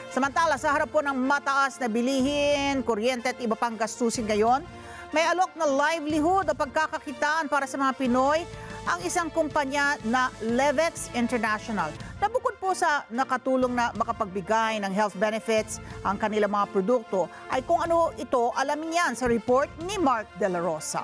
Samantala, sa harap po ng mataas na bilihin, kuryente at iba pang gastusin ngayon, may alok na livelihood o pagkakakitaan para sa mga Pinoy ang isang kumpanya na Levex International. Na bukod po sa nakatulong na makapagbigay ng health benefits ang kanilang mga produkto, ay kung ano ito, alamin yan sa report ni Mark De La Rosa.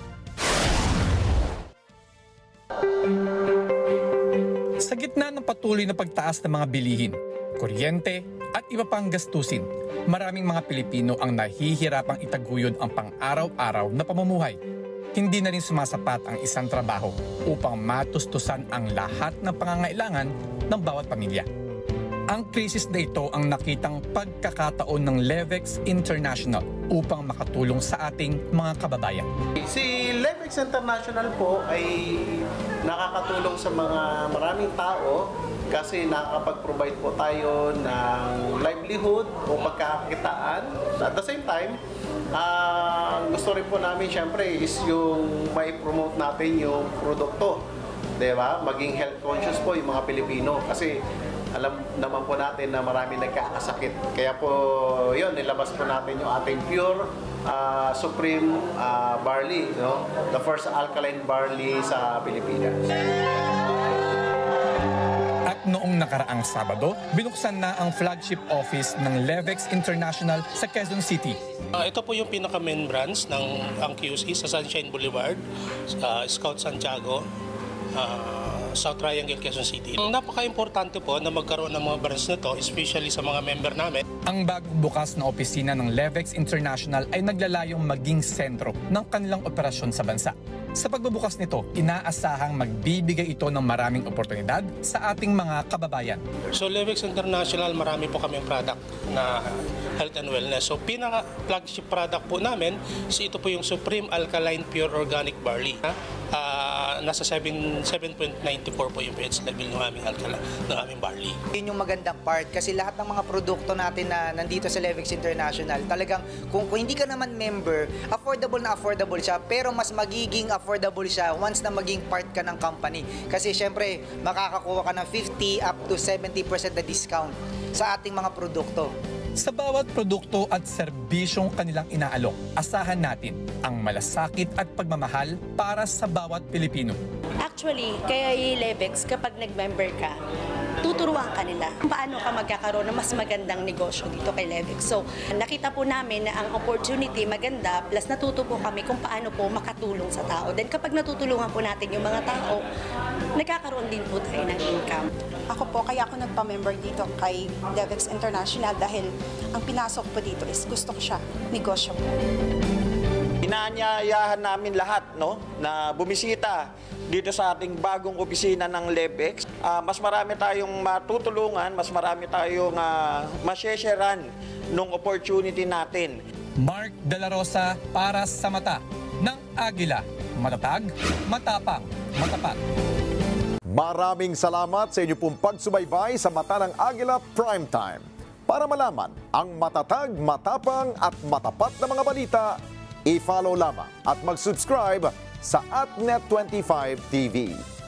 Sa gitna ng patuloy na pagtaas ng mga bilihin, kuryente at iba pang gastusin, maraming mga Pilipino ang nahihirapang itaguyod ang pang-araw-araw na pamumuhay. Hindi na rin sumasapat ang isang trabaho upang matustusan ang lahat ng pangangailangan ng bawat pamilya. Ang krisis na ito ang nakitang pagkakataon ng Levex International upang makatulong sa ating mga kababayan. Si Levex International po ay nakakatulong sa mga maraming tao kasi nakakapag-provide po tayo ng livelihood o pagkakakitaan. At the same time, gusto rin po namin syempre is yung may promote natin yung produkto. Diba? Maging health conscious po yung mga Pilipino kasi alam naman po natin na marami nagkakasakit. Kaya po yun, nilabas po natin yung ating pure supreme barley, no? The first alkaline barley sa Pilipinas. At noong nakaraang Sabado, binuksan na ang flagship office ng Levex International sa Quezon City. Ito po yung pinaka-main branch ng ang QC sa Sunshine Boulevard, Scout Santiago, South Triangle, Quezon City. Napaka-importante po na magkaroon ng mga branch na to, especially sa mga member namin. Ang bagong bukas na opisina ng Levex International ay naglalayong maging sentro ng kanilang operasyon sa bansa. Sa pagbubukas nito, inaasahang magbibigay ito ng maraming oportunidad sa ating mga kababayan. So Levex International, marami po kaming product na health and wellness. So pinaka-flagship product po namin, ito po yung Supreme Alkaline Pure Organic Barley. Nasa 7.94 po yung pH level ng aming alkaline, ng aming barley. Yun yung magandang part kasi lahat ng mga produkto natin na nandito sa Levex International, talagang kung hindi ka naman member, affordable siya, pero mas magiging affordable siya once na maging part ka ng company. Kasi syempre, makakakuha ka ng 50 up to 70% na discount sa ating mga produkto. Sa bawat produkto at serbisyong kanilang inaalok, asahan natin ang malasakit at pagmamahal para sa bawat Pilipino. Actually, kaya Levex, kapag nag-member ka, tuturuan ka nila kung paano ka magkakaroon ng mas magandang negosyo dito kay Levex. So, nakita po namin na ang opportunity maganda, plus natuto po kami kung paano po makatulong sa tao. Then kapag natutulungan po natin yung mga tao, nagkakaroon din po tayo ng income. Ako po, kaya ako nagpa-member dito kay Levex International dahil ang pinasok po dito is gusto ko siya, negosyo po. Inaanyayahan namin lahat na bumisita dito sa ating bagong opisina ng Levex. Mas marami tayong matutulungan, mas marami tayong masesharean ng opportunity natin. Mark De La Rosa para sa mata ng Agila. Matatag, matapang, matapat. Maraming salamat sa inyo pong pagsubaybay sa Mata ng Agila Primetime. Para malaman ang matatag, matapang at matapat na mga balita, i-follow lamang at mag-subscribe sa @Net25 TV.